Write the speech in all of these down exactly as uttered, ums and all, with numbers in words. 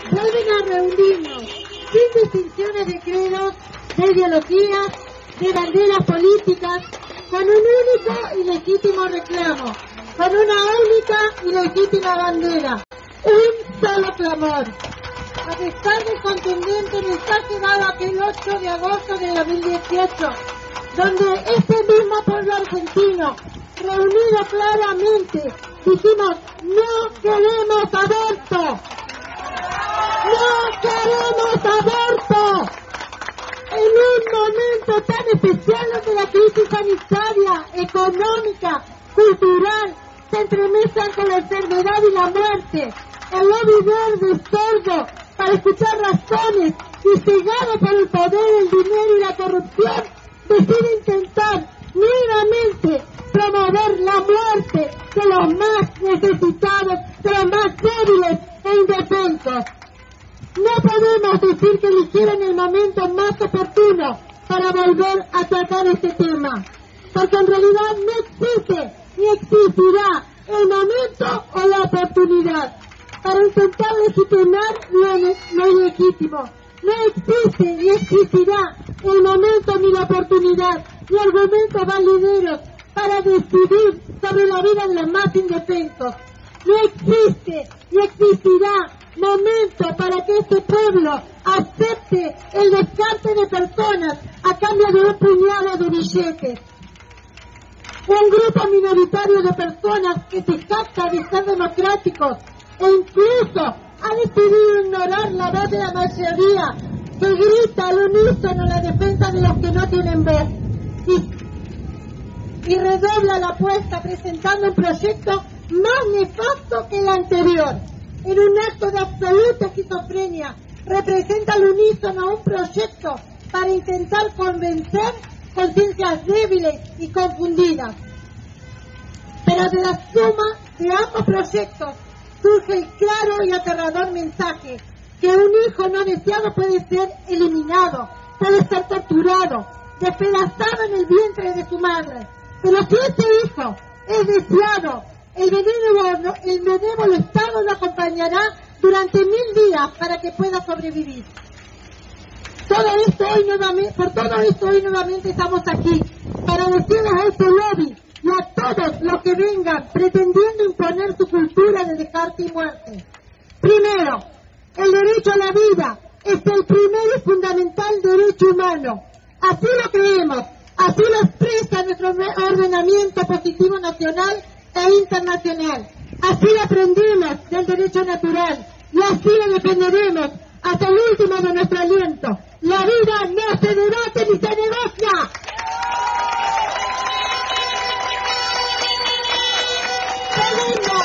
vuelven a reunirnos sin distinciones de credos, de ideologías, de banderas políticas, con un único y legítimo reclamo, con una única y legítima bandera, un solo clamor. A pesar del contundente mensaje dado aquel ocho de agosto de dos mil dieciocho, donde este mismo pueblo argentino, reunido claramente, dijimos: no queremos aborto, no queremos aborto. En un momento tan especial donde la crisis sanitaria, económica, cultural, se entremezclan con la enfermedad y la muerte, el lobby verde sordo para escuchar razones y cegado por el poder, el dinero y la corrupción, decide intentar nuevamente promover la muerte de los más necesitados, de los más débiles e indefensos. No podemos decir que eligieron el momento más oportuno para volver a tratar este tema, porque en realidad no existe ni existirá el momento o la oportunidad para intentar legitimar lo, lo ilegítimo. No existe ni existirá el momento ni la oportunidad ni argumentos valideros para decidir sobre la vida de los más indefensos. No existe ni existirá momento para que este pueblo acepte el descarte de personas a cambio de un puñado de billetes. Un grupo minoritario de personas que se jacta de ser democráticos e incluso ha decidido ignorar la voz de la mayoría que grita al unísono la defensa de los que no tienen voz y, y redobla la apuesta presentando un proyecto más nefasto que el anterior. En un acto de absoluta esquizofrenia, representa al unísono un proyecto para intentar convencer conciencias débiles y confundidas. Pero de la suma de ambos proyectos surge el claro y aterrador mensaje que un hijo no deseado puede ser eliminado, puede ser torturado, despedazado en el vientre de su madre. Pero si ese hijo es deseado, el benévolo, el benévolo Estado lo acompañará durante mil días para que pueda sobrevivir. Todo esto hoy nuevamente, por todo esto hoy nuevamente estamos aquí, para decirles a este lobby y a todos los que vengan pretendiendo imponer su cultura de descarte y muerte. Primero, el derecho a la vida es el primer y fundamental derecho humano. Así lo creemos, así lo expresa nuestro ordenamiento positivo nacional e internacional. Así lo aprendimos del derecho natural y así lo defenderemos hasta el último de nuestro aliento. La vida no se debate ni se negocia. Segundo,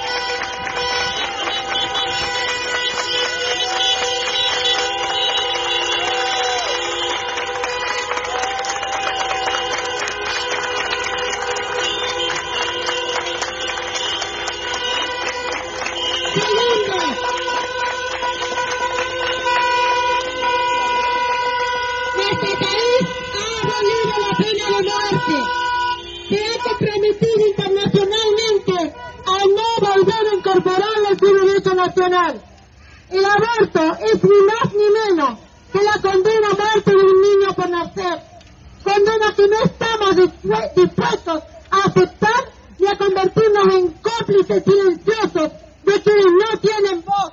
nuestro país ha abolido la pena de muerte. Se ha comprometido internacionalmente a no volver a incorporarla en su derecho nacional. El aborto es ni más ni menos que la condena a muerte de un niño por nacer. Condena que no estamos dispuestos a aceptar ni a convertirnos en cómplices silenciosos de quienes no tienen voz.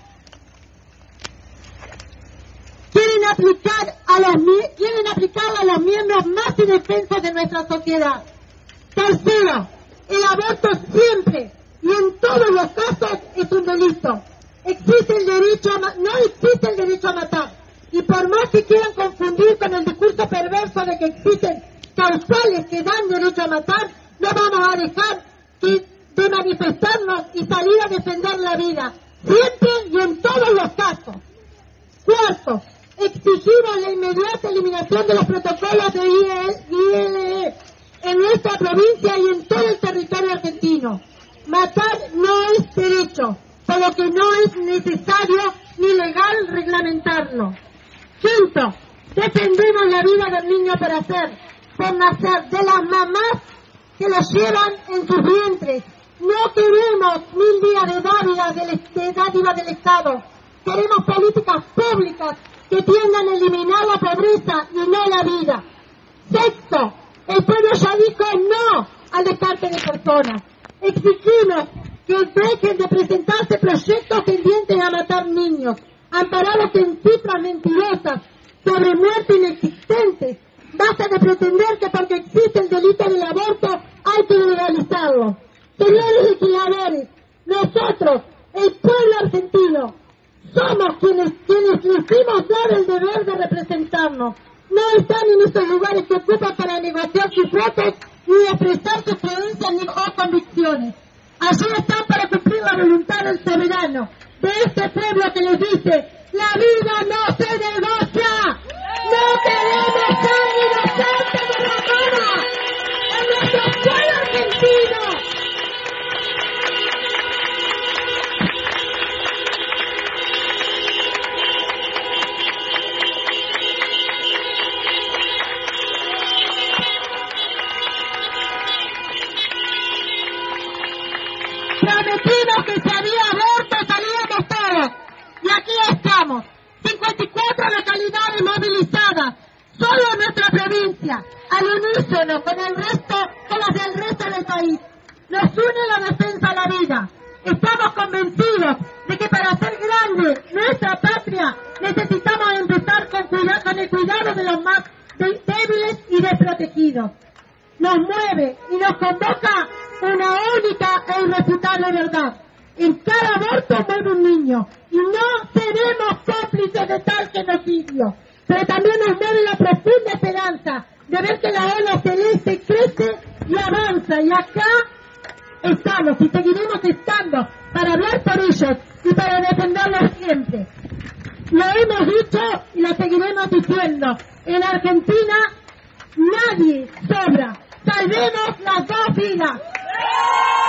Quieren aplicar a los quieren aplicarla a los miembros más indefensos de nuestra sociedad. Tercero, el aborto siempre y en todos los casos es un delito. Existe el derecho a no existe el derecho a matar. Y por más que quieran confundir con el discurso perverso de que existen causales que dan derecho a matar, no vamos a dejar que, de manifestarnos y salir a defender la vida, siempre y en todos los casos. Cuarto, exigimos la inmediata eliminación de los protocolos de I L E en nuestra provincia y en todo el territorio argentino. Matar no es derecho, por lo que no es necesario ni legal reglamentarlo. Quinto, defendemos la vida del niño por hacer, por nacer, de las mamás que los llevan en sus vientres. No queremos mil días de dádiva del, de dádiva del Estado. queremos políticas públicas que tiendan a eliminar la pobreza y no la vida. Sexto, el pueblo ya dijo no al descarte de personas. Exigimos que dejen de presentarse proyectos tendientes a matar niños, amparados en cifras mentirosas sobre muertes inexistentes. Basta de pretender que porque existe el delito del aborto hay que legalizarlo. Señores legisladores, nosotros, el pueblo argentino, somos quienes, quienes les hicimos dar el deber de representarnos. No están en esos lugares que ocupan para negociar sus votos ni expresar sus creencias ni o convicciones. Allí están para cumplir la voluntad del soberano, de este pueblo que les dice: la vida no se negocia. No queremos sangre inocente derramada en nuestro pueblo argentino. Prometimos que si había aborto salíamos todos, y aquí estamos, cincuenta y cuatro localidades movilizadas, solo en nuestra provincia, al unísono con el resto, con las del resto del país. Nos une la defensa a la vida. Estamos convencidos de que para hacer grande nuestra patria necesitamos empezar con, cuidado, con el cuidado de los más débiles y desprotegidos. Nos mueve y nos convoca una única e irrefutable verdad. En cada aborto muere un niño y no seremos cómplices de tal genocidio. Pero también nos mueve la profunda esperanza de ver que la ola celeste crece y avanza. Y acá estamos y seguiremos estando para hablar por ellos y para defenderlos siempre. Lo hemos dicho y lo seguiremos diciendo. En Argentina nadie sobra. Salvemos las dos vidas.